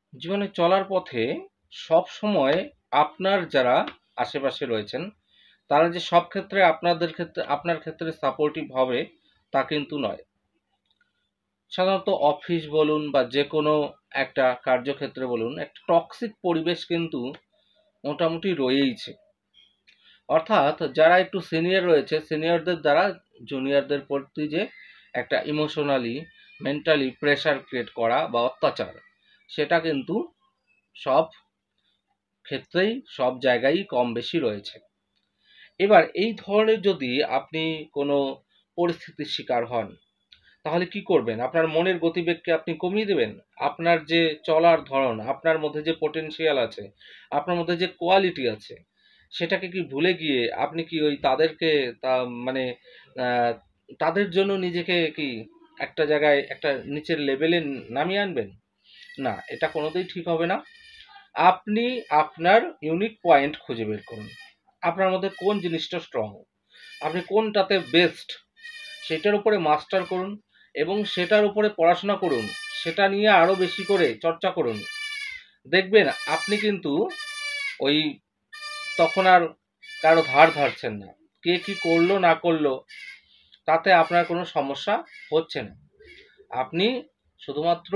জীবনে চলার পথে সবসময় আপনার যারা আশেপাশে রয়েছেন তারা যে সব ক্ষেত্রে আপনার ক্ষেত্রে সাপোর্টিভ হবে তা কিন্তু নয়। সাধারণত অফিস বলুন বা যেকোনো একটা কার্যক্ষেত্রে বলুন, একটা টক্সিক পরিবেশ কিন্তু মোটামুটি রয়েইছে। অর্থাৎ যারা একটু সিনিয়র রয়েছে, সিনিয়রদের দ্বারা জুনিয়রদের প্রতি যে একটা ইমোশনালি, মেন্টালি প্রেশার ক্রিয়েট করা বা অত্যাচার, সেটা কিন্তু সব ক্ষেত্রেই সব জায়গায়ই কম বেশি রয়েছে। এবার এই ধরনের যদি আপনি কোনো পরিস্থিতির শিকার হন, তাহলে কি করবেন? আপনার মনের গতিবেগকে আপনি কমিয়ে দেবেন? আপনার যে চলার ধরন, আপনার মধ্যে যে পটেনশিয়াল আছে, আপনার মধ্যে যে কোয়ালিটি আছে, সেটাকে কি ভুলে গিয়ে আপনি কি ওই তাদেরকে তা মানে আহ, তাদের জন্য নিজেকে কি একটা জায়গায় একটা নিচের লেভেলে নামিয়ে আনবেন? না, এটা কোনোতেই ঠিক হবে না। আপনি আপনার ইউনিক পয়েন্ট খুঁজে বের করুন। আপনার মধ্যে কোন জিনিসটা স্ট্রং, আপনি কোনটাতে বেস্ট, সেটার উপরে মাস্টার করুন এবং সেটার উপরে পড়াশোনা করুন। সেটা নিয়ে আরও বেশি করে চর্চা করুন। দেখবেন আপনি কিন্তু ওই তখন আর কারো ধার ধারছেন না। কে কি করলো না করলো তাতে আপনার কোনো সমস্যা হচ্ছে না। আপনি শুধুমাত্র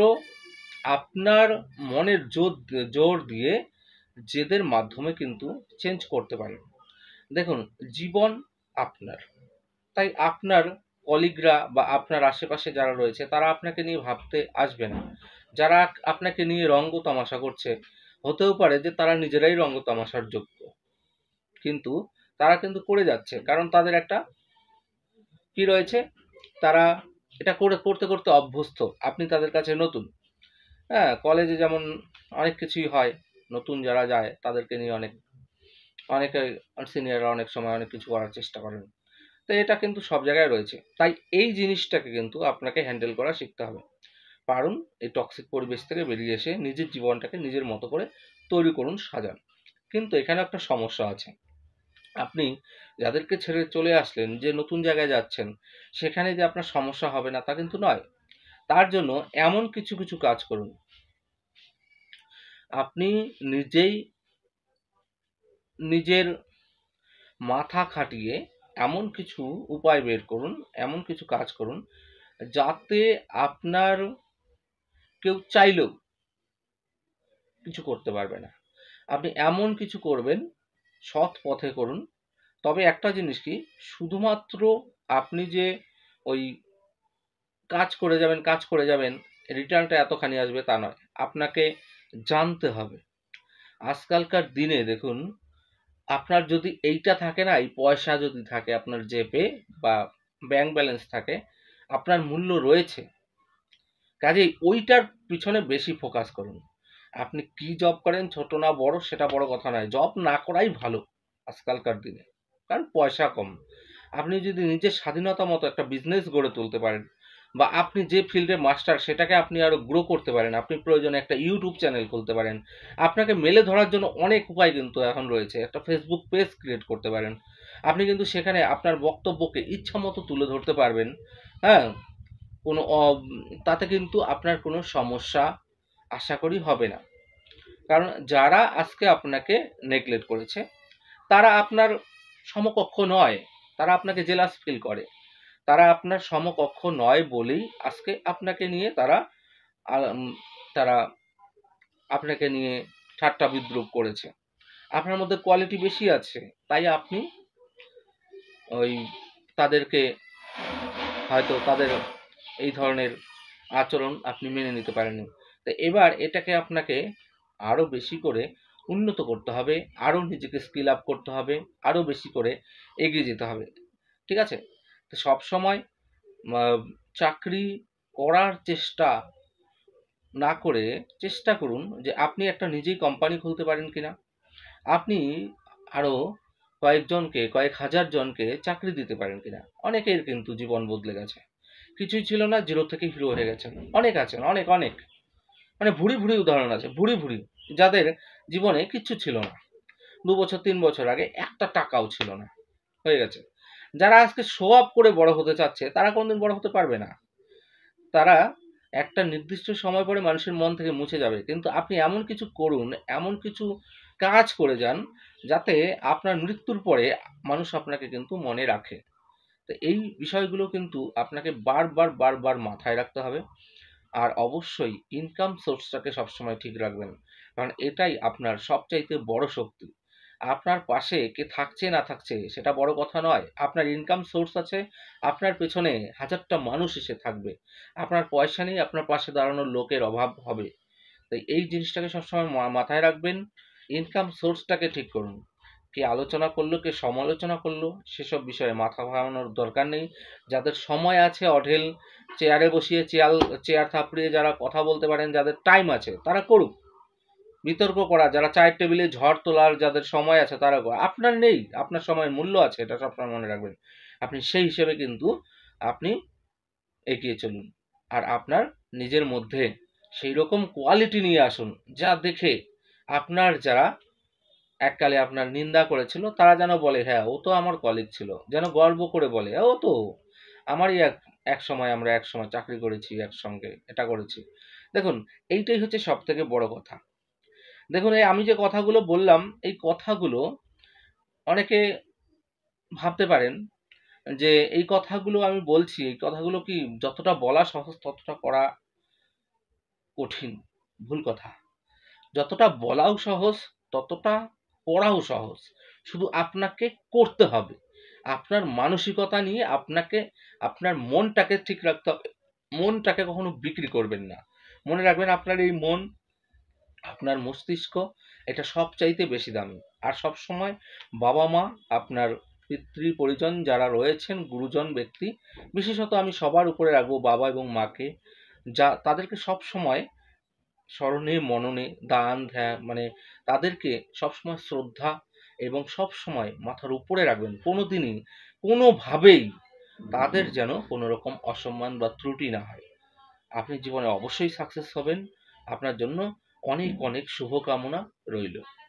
আপনার মনের জোর দিয়ে জেদের মাধ্যমে কিন্তু চেঞ্জ করতে পারেন। দেখুন, জীবন আপনার, তাই আপনার কলিগরা বা আপনার আশেপাশে যারা রয়েছে তারা আপনাকে নিয়ে ভাবতে আসবে না। যারা আপনাকে নিয়ে রঙ্গ তামাশা করছে, হতেও পারে যে তারা নিজেরাই রঙ্গ তামাশার যোগ্য, কিন্তু তারা কিন্তু করে যাচ্ছে কারণ তাদের একটা কি রয়েছে, তারা এটা করতে করতে অভ্যস্ত। আপনি তাদের কাছে নতুন। হ্যাঁ, কলেজে যেমন অনেক কিছুই হয়, নতুন যারা যায় তাদেরকে নিয়ে অনেকে সিনিয়ররা অনেক সময় অনেক কিছু করার চেষ্টা করেন। তো এটা কিন্তু সব জায়গায় রয়েছে। তাই এই জিনিসটাকে কিন্তু আপনাকে হ্যান্ডেল করা শিখতে হবে। পারুন এই টক্সিক পরিবেশ থেকে বেরিয়ে এসে নিজের জীবনটাকে নিজের মতো করে তৈরি করুন, সাজান। কিন্তু এখানে একটা সমস্যা আছে। আপনি যাদেরকে ছেড়ে চলে আসলেন, যে নতুন জায়গায় যাচ্ছেন, সেখানে যে আপনার সমস্যা হবে না তা কিন্তু নয়। তার জন্য এমন কিছু কিছু কাজ করুন। আপনি নিজেই নিজের মাথা খাটিয়ে এমন কিছু উপায় বের করুন, এমন কিছু কাজ করুন যাতে আপনার কেউ চাইলেও কিছু করতে পারবে না। আপনি এমন কিছু করবেন, সৎ পথে করুন। তবে একটা জিনিস কি, শুধুমাত্র আপনি যে ওই কাজ করে যাবেন, রিটার্নটা এতখানি আসবে তা নয়। আপনাকে জানতে হবে। আজকালকার দিনে দেখুন, আপনার যদি এইটা থাকে না, এই পয়সা যদি থাকে আপনার জেবে বা ব্যাংক ব্যালেন্স থাকে, আপনার মূল্য রয়েছে। কাজেই ওইটার পিছনে বেশি ফোকাস করুন। আপনি কি জব করেন, ছোট না বড় সেটা বড় কথা নয়, জব না করাই ভালো আজকালকার দিনে, কারণ পয়সা কম। আপনি যদি নিজের স্বাধীনতা মতো একটা বিজনেস গড়ে তুলতে পারেন, বা আপনি যে ফিল্ডে মাস্টার সেটাকে আপনি আরো গ্রো করতে পারেন, আপনি প্রয়োজনে একটা ইউটিউব চ্যানেল খুলতে পারেন। আপনাকে মেলে ধরার জন্য অনেক উপায় কিন্তু এখন রয়েছে। একটা ফেসবুক পেজ ক্রিয়েট করতে পারেন। আপনি কিন্তু সেখানে আপনার বক্তব্যকে ইচ্ছা মতো তুলে ধরতে পারবেন। হ্যাঁ, কোনো তাতে কিন্তু আপনার কোনো সমস্যা আশা করি হবে না। কারণ যারা আজকে আপনাকে নেগলেক্ট করেছে তারা আপনার সমকক্ষ নয়, তারা আপনাকে জেলাস ফিল করে। তারা আপনার সমকক্ষ নয় বলেই আজকে আপনাকে নিয়ে উম, তারা আপনাকে নিয়ে ঠাট্টা বিদ্রূপ করেছে। আপনার মধ্যে কোয়ালিটি বেশি আছে, তাই আপনি ওই তাদেরকে হয়তো তাদের এই ধরনের আচরণ আপনি মেনে নিতে পারেননি। তো এবার এটাকে আপনাকে আরো বেশি করে উন্নত করতে হবে, আরো নিজেকে স্কিল আপ করতে হবে, আরো বেশি করে এগিয়ে যেতে হবে। ঠিক আছে? তো সবসময় চাকরি করার চেষ্টা না করে চেষ্টা করুন যে আপনি একটা নিজেই কোম্পানি খুলতে পারেন কিনা। আপনি আরো কয়েক হাজার জনকে চাকরি দিতে পারেন কিনা। অনেকের কিন্তু জীবন বদলে গেছে। কিছুই ছিল না, জিরো থেকে হিরো হয়ে গেছেন অনেক, আছেন অনেক অনেক, মানে ভুরি ভুরি উদাহরণ আছে, ভুরি ভুরি, যাদের জীবনে কিচ্ছু ছিল না, 2 বছর 3 বছর আগে একটা টাকাও ছিল না, হয়ে গেছে। যারা আজকে শো আপ করে বড় হতে চাচ্ছে তারা কোনদিন বড় হতে পারবে না। তারা একটা নির্দিষ্ট সময় পরে মানুষের মন থেকে মুছে যাবে, কিন্তু আপনি এমন কিছু করুন, এমন কিছু কাজ করে যান যাতে আপনার মৃত্যুর পরে মানুষ আপনাকে কিন্তু মনে রাখে। তো এই বিষয়গুলো কিন্তু আপনাকে বারবার বারবার মাথায় রাখতে হবে। আর অবশ্যই ইনকাম সোর্সটাকে সবসময় ঠিক রাখবেন, কারণ এটাই আপনার সবচাইতে বড় শক্তি। আপনার পাশে কে থাকছে না থাকছে সেটা বড় কথা নয়, আপনার ইনকাম সোর্স আছে, আপনার পেছনে হাজারটা মানুষ এসে থাকবে। আপনার পয়সা নেই, আপনার পাশে দাঁড়ানোর লোকের অভাব হবে। তাই এই জিনিসটাকে সবসময় মাথায় রাখবেন। ইনকাম সোর্সটাকে ঠিক করুন। কে আলোচনা করলো, কে সমালোচনা করলো, সেসব বিষয়ে মাথা ঘামানোর দরকার নেই। যাদের সময় আছে অঢেল, চেয়ারে বসিয়ে চেয়ার থাপড়িয়ে যারা কথা বলতে পারেন, যাদের টাইম আছে তারা করুক। বিতর্ক করা, যারা চায়ের টেবিলে ঝড় তোলার যাদের সময় আছে তারা আপনার নেই, আপনার সময়ের মূল্য আছে, এটা সবসময় মনে রাখবেন। আপনি সেই হিসেবে কিন্তু আপনি এগিয়ে চলুন। আর আপনার নিজের মধ্যে সেই রকম কোয়ালিটি নিয়ে আসুন যা দেখে আপনার যারা এককালে আপনার নিন্দা করেছিল তারা যেন বলে, হ্যাঁ ও তো আমার কলিগ ছিল, যেন গর্ব করে বলে, ও তো আমারই এক সময়, আমরা এক সময় চাকরি করেছি একসঙ্গে, এটা করেছি। দেখুন, এইটাই হচ্ছে সব থেকে বড় কথা। দেখুন, এই আমি যে কথাগুলো বললাম, এই কথাগুলো অনেকে ভাবতে পারেন যে এই কথাগুলো আমি বলছি, এই কথাগুলো কি যতটা বলা সহজ ততটা করা কঠিন? ভুল কথা। যতটা বলাও সহজ ততটা করাও সহজ। শুধু আপনাকে করতে হবে। আপনার মানসিকতা নিয়ে আপনাকে আপনার মনটাকে ঠিক রাখতে হবে। মনটাকে কখনো বিক্রি করবেন না। মনে রাখবেন, আপনার এই মন, আপনার মস্তিষ্ক, এটা সবচাইতে বেশি দামি। আর সবসময় বাবা-মা, আপনার পিতৃ পরিজন যারা রয়েছেন, গুরুজন ব্যক্তি, বিশেষত আমি সবার উপরে রাখবো বাবা এবং মাকে, যা তাদেরকে সবসময় স্মরণে মননে দান ধ্যান, মানে তাদেরকে সবসময় শ্রদ্ধা এবং সবসময় মাথার উপরে রাখবেন। কোনোদিনই কোনোভাবেই তাদের যেন কোনো রকম অসম্মান বা ত্রুটি না হয়। আপনি জীবনে অবশ্যই সাকসেস হবেন। আপনার জন্য অনেক অনেক শুভকামনা রইল।